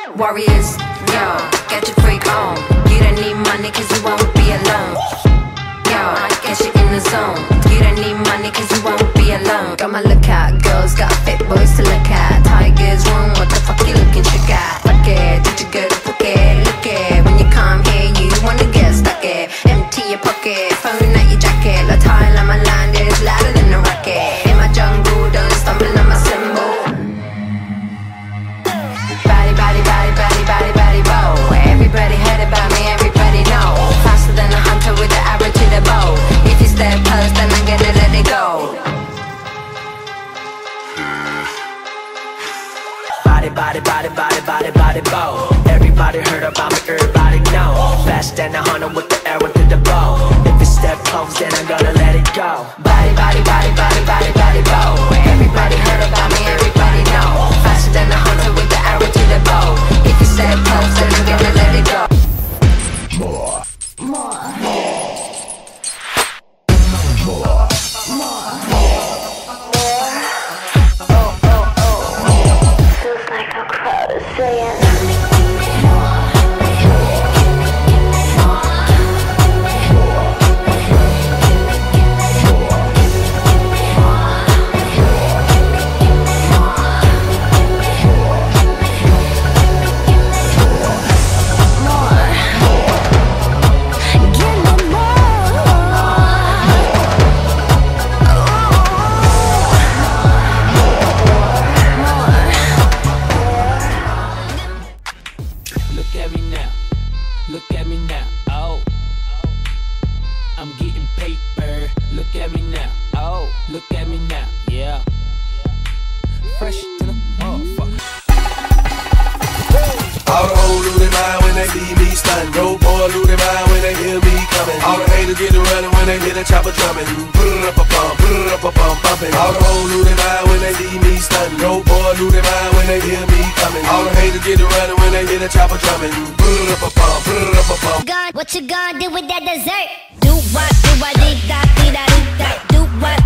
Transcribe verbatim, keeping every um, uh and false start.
Warriors, yo, get your freak on. You don't need money cause you won't be alone. Yo, get you in the zone. You don't need money cause you won't be alone. Got my lookout, girls got fit boys to look at. Tigers wrong, what the fuck you looking shook at? Fuck it, did you go to Phuket? Look it, when you come here you wanna get stuck it. Empty your pocket, phone out your jacket. La Thai, la my land is louder than a rocket. In my jungle, don't stumble on my symbol. Body, body, body, body, body, body, bow. Everybody heard about me, everybody know. Faster than a hunter with the arrow to the bow. If you step close, then I'm gonna let it go. Body, body, body, body, body, body, bow. Everybody heard about me, everybody know. Faster than a hunter with the arrow to the bow. If you step close, then I'm gonna let it go. Body, body, body, body, body, body, bow. Everybody heard about me, everybody know. Faster than a hunter with the arrow to the bow. If you step close, then I'm gonna let it go. More, more, more, more, more, more. Oh, oh, oh. Feels like a crowd is saying. Chopper drumming, brrr up a bump, brrr up a bump, bumping. All the hoes lose their mind when they see me stunning. No boy lose their mind when they hear me coming. All the haters get to running when they hear the chopper drumming, brrr up a bump, brrr up a bump. God, what you gonna do with that dessert? Do what, do what, dee da, dee da, dee da. Do what,